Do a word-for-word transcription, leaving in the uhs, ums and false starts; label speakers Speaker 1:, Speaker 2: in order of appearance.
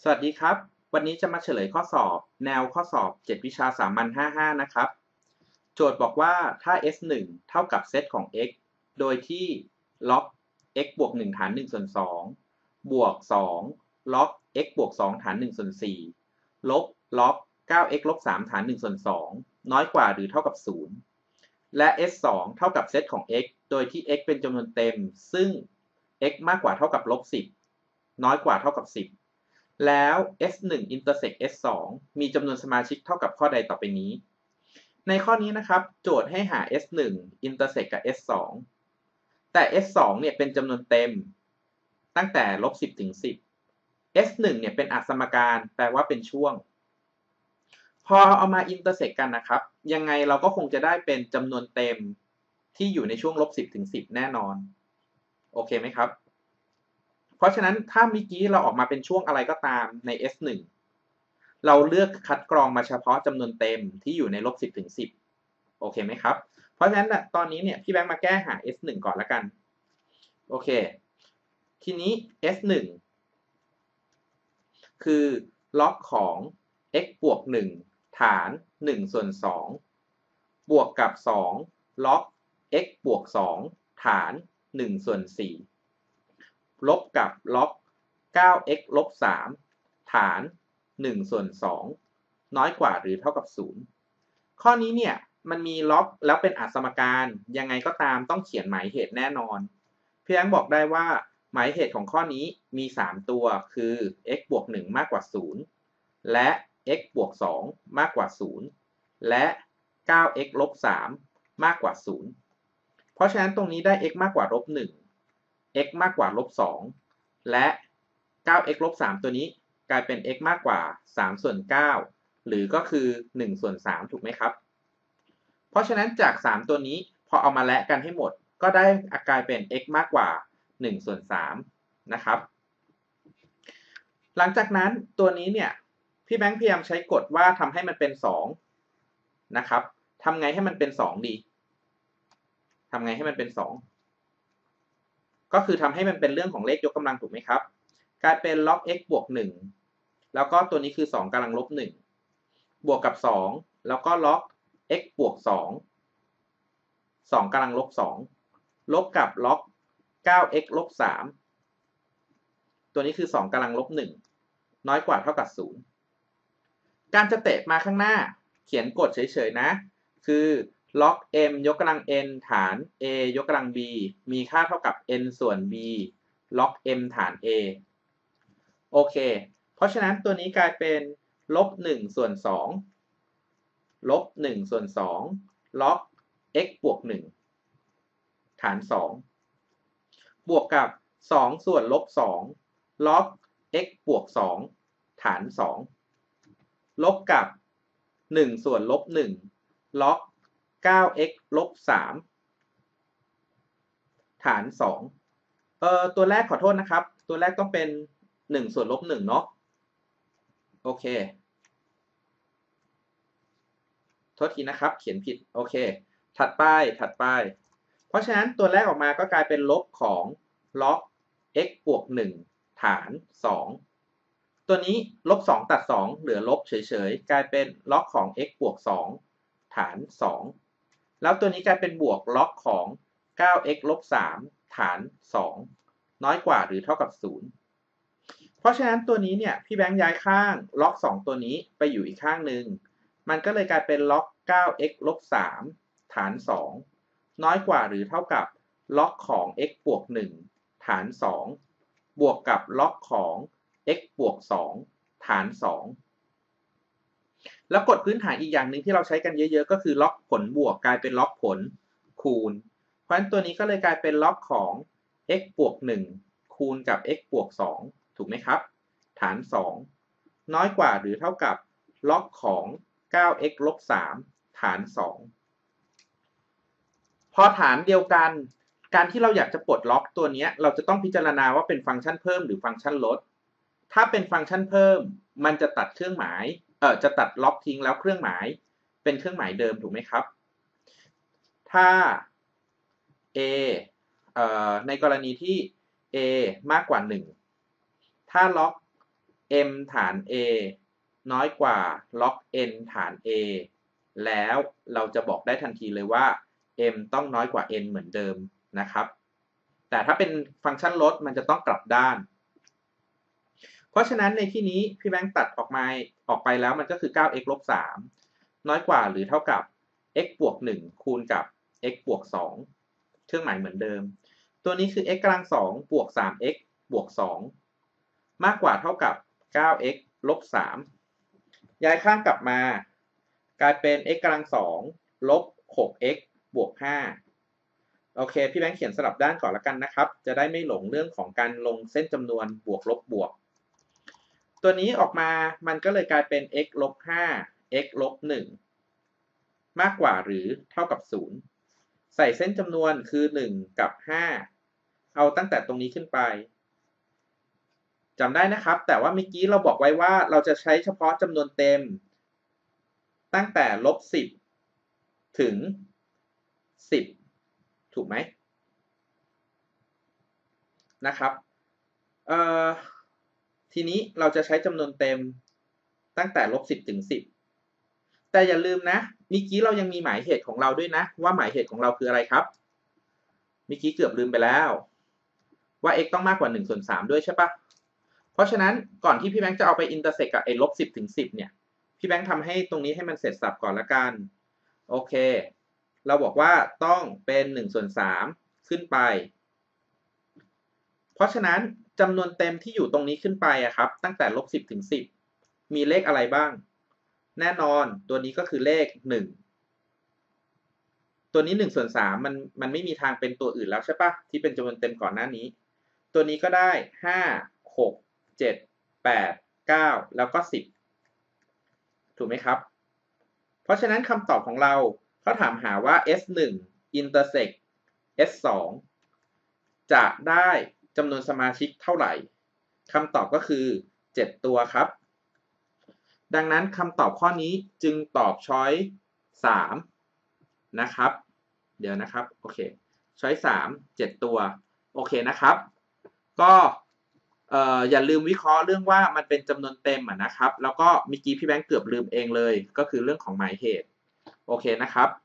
Speaker 1: สวัสดีครับวันนี้จะมาเฉลยข้อสอบแนวข้อสอบเจ็ดวิชาสามัญห้าสิบห้านะครับโจทย์บอกว่าถ้า เอส หนึ่ง เท่ากับเซตของ x โดยที่ล็อก x บวกหนึ่งฐานหนึ่งส่วนสองบวกสองล็อก x บวกสองฐานหนึ่งส่วนสี่ลบล็อก เก้า x ลบสามฐานหนึ่งส่วนสองน้อยกว่าหรือเท่ากับศูนย์และ เอส สอง เท่ากับเซตของ x โดยที่ x เป็นจำนวนเต็มซึ่ง x มากกว่าเท่ากับลบสิบน้อยกว่าเท่ากับสิบแล้ว เอส หนึ่ง intersect เอส สอง มีจำนวนสมาชิกเท่ากับข้อใดต่อไปนี้ในข้อนี้นะครับโจทย์ให้หา เอส หนึ่ง intersect กับ เอส สอง แต่ เอส สอง เนี่ยเป็นจำนวนเต็มตั้งแต่ลบสิบถึงสิบ เอส หนึ่ง เนี่ยเป็นอสมการแปลว่าเป็นช่วงพอเอามา intersect กันนะครับยังไงเราก็คงจะได้เป็นจำนวนเต็มที่อยู่ในช่วงลบสิบถึงสิบแน่นอนโอเคไหมครับเพราะฉะนั้นถ้าเมื่อกี้เราออกมาเป็นช่วงอะไรก็ตามใน เอส หนึ่ง เราเลือกคัดกรองมาเฉพาะจำนวนเต็มที่อยู่ในลบสิบถึงสิบโอเคไหมครับเพราะฉะนั้นตอนนี้เนี่ยพี่แบงค์มาแก้หา เอส หนึ่ง ก่อนละกันโอเคทีนี้ เอส หนึ่ง คือล็อกของ x บวกหนึ่งฐานหนึ่งส่วนสองบวกกับสองล็อก x บวกสองฐานหนึ่งส่วนสี่ลบกับล็อก เก้า x ลบสามฐานหนึ่งส่วนสองน้อยกว่าหรือเท่ากับศูนย์ข้อนี้เนี่ยมันมีล็อกแล้วเป็นอสมการยังไงก็ตามต้องเขียนหมายเหตุแน่นอนพี่แบงค์บอกได้ว่าหมายเหตุของข้อนี้มีสามตัวคือ x บวกหนึ่งมากกว่าศูนย์และ x บวกสองมากกว่าศูนย์และ เก้า x ลบสามมากกว่าศูนย์เพราะฉะนั้นตรงนี้ได้ x มากกว่าลบหนึ่ง x มากกว่าลบสองและ เก้า x ลบสามตัวนี้กลายเป็น x มากกว่าสามส่วนเก้าหรือก็คือหนึ่งส่วนสามถูกไหมครับเพราะฉะนั้นจากสามตัวนี้พอเอามาแลกกันให้หมดก็ได้กลายเป็น x มากกว่าหนึ่งส่วนสามนะครับหลังจากนั้นตัวนี้เนี่ยพี่แบงค์พยายามใช้กฎว่าทำให้มันเป็นสองนะครับทำไงให้มันเป็นสองดีทำไงให้มันเป็นสองก็คือทำให้มันเป็นเรื่องของเลขยกกำลังถูกไหมครับกลายเป็นล็อก x บวกหนึ่งแล้วก็ตัวนี้คือสองกำลังลบหนึ่งบวกกับสองแล้วก็ล็อก x บวกสองสองกำลังลบสองลบกับล็อก เก้า x ลบสามตัวนี้คือสองกำลังลบหนึ่งน้อยกว่าเท่ากับศูนย์การจะเตะมาข้างหน้าเขียนกฎเฉยๆนะคือล็อก m ยกกำลัง n ฐาน a ยกกำลัง b มีค่าเท่ากับ n ส่วน b ล็อก m ฐาน a โอเคเพราะฉะนั้นตัวนี้กลายเป็นลบหนึ่งส่วนสองลบหนึ่งส่วนสองล็อก x บวกหนึ่งฐานสองบวกกับสองส่วนลบสองล็อก x บวกสองฐานสองลบกับหนึ่งส่วนลบหนึ่งล็อก เก้า x ลบสามฐานสองเอ่อตัวแรกขอโทษนะครับตัวแรกต้องเป็นหนึ่งส่วนลบหนึ่งเนาะโอเคโทษทีนะครับเขียนผิดโอเคถัดไปถัดไปเพราะฉะนั้นตัวแรกออกมาก็กลายเป็นลบของล็อก x บวกหนึ่งฐานสองตัวนี้ลบสองตัดสองเหลือลบเฉยๆกลายเป็นล็อกของ x บวกสองฐานสองแล้วตัวนี้กลายเป็นบวกล็อกของ เก้า x ลบสามฐานสองน้อยกว่าหรือเท่ากับศูนย์เพราะฉะนั้นตัวนี้เนี่ยพี่แบงค์ย้ายข้างล็อกสองตัวนี้ไปอยู่อีกข้างหนึ่งมันก็เลยกลายเป็นล็อก เก้า x ลบสามฐานสองน้อยกว่าหรือเท่ากับล็อกของ x บวกหนึ่งฐานสองบวกกับล็อกของ x บวกสองฐานสองแล้วกฎพื้นฐานอีกอย่างหนึ่งที่เราใช้กันเยอะๆก็คือล็อกผลบวกกลายเป็นล็อกผลคูณเพราะฉะนั้นตัวนี้ก็เลยกลายเป็นล็อกของ x บวกหนึ่งคูณกับ x บวกสองถูกไหมครับฐานสองน้อยกว่าหรือเท่ากับล็อกของ เก้า x ลบสามฐานสองพอฐานเดียวกันการที่เราอยากจะปลดล็อกตัวนี้เราจะต้องพิจารณาว่าเป็นฟังก์ชันเพิ่มหรือฟังก์ชันลดถ้าเป็นฟังก์ชันเพิ่มมันจะตัดเครื่องหมายเอ่อจะตัดล็อกทิ้งแล้วเครื่องหมายเป็นเครื่องหมายเดิมถูกไหมครับถ้า a เอ่อในกรณีที่ a มากกว่าหนึ่งถ้าล็อก m ฐาน a น้อยกว่าล็อก n ฐาน a แล้วเราจะบอกได้ทันทีเลยว่า m ต้องน้อยกว่า n เหมือนเดิมนะครับแต่ถ้าเป็นฟังก์ชันลดมันจะต้องกลับด้านเพราะฉะนั้นในที่นี้พี่แบงค์ตัดออกมาออกไปแล้วมันก็คือ เก้า x ลบ สาม น้อยกว่าหรือเท่ากับ x บวก หนึ่ง คูณกับ x บวก สอง เครื่องหมายเหมือนเดิมตัวนี้คือ x กำลัง สอง บวก สาม x บวก สอง มากกว่าเท่ากับ เก้า x ลบ สาม ย้ายข้างกลับมากลายเป็น x กำลัง สอง ลบ หก x บวก ห้า โอเคพี่แบงค์เขียนสลับด้านก่อนละกันนะครับจะได้ไม่หลงเรื่องของการลงเส้นจำนวนบวกลบบวกตัวนี้ออกมามันก็เลยกลายเป็น x ลบ ห้า x ลบ หนึ่ง มากกว่าหรือเท่ากับ ศูนย์ ใส่เส้นจำนวนคือ หนึ่ง กับ ห้า เอาตั้งแต่ตรงนี้ขึ้นไปจำได้นะครับแต่ว่าเมื่อกี้เราบอกไว้ว่าเราจะใช้เฉพาะจำนวนเต็มตั้งแต่ลบ สิบ ถึง สิบ ถูกไหมนะครับเอ่อทีนี้เราจะใช้จำนวนเต็มตั้งแต่ลบ สิบ ถึง สิบ แต่อย่าลืมนะเมื่อกี้เรายังมีหมายเหตุของเราด้วยนะว่าหมายเหตุของเราคืออะไรครับเมื่อกี้เกือบลืมไปแล้วว่า x ต้องมากกว่า หนึ่ง ส่วน สาม ด้วยใช่ปะเพราะฉะนั้นก่อนที่พี่แบงค์จะเอาไปอินเตอร์เซกกับไอ้ลบ สิบ ถึง สิบ เนี่ยพี่แบงค์ทำให้ตรงนี้ให้มันเสร็จสับก่อนละกันโอเคเราบอกว่าต้องเป็น หนึ่ง ส่วน สาม ขึ้นไปเพราะฉะนั้นจำนวนเต็มที่อยู่ตรงนี้ขึ้นไปอะครับตั้งแต่ลบ สิบ ถึง สิบ มีเลขอะไรบ้างแน่นอนตัวนี้ก็คือเลข หนึ่ง ตัวนี้ หนึ่ง ส่วน สาม มันมันไม่มีทางเป็นตัวอื่นแล้วใช่ปะที่เป็นจำนวนเต็มก่อนหน้านี้ตัวนี้ก็ได้ ห้า หก เจ็ด แปด เก้า แล้วก็ สิบ ถูกไหมครับเพราะฉะนั้นคำตอบของเราเขาถามหาว่า เอส หนึ่ง intersect เอส สอง จะได้จำนวนสมาชิกเท่าไหร่คำตอบก็คือเจ็ดตัวครับดังนั้นคำตอบข้อนี้จึงตอบช้อยส์สามนะครับเดี๋ยวนะครับโอเคช้อยส์สาม เจ็ดตัวโอเคนะครับก็เอ่ออย่าลืมวิเคราะห์เรื่องว่ามันเป็นจำนวนเต็มอ่ะนะครับแล้วก็เมื่อกี้พี่แบงค์เกือบลืมเองเลยก็คือเรื่องของหมายเหตุโอเคนะครับ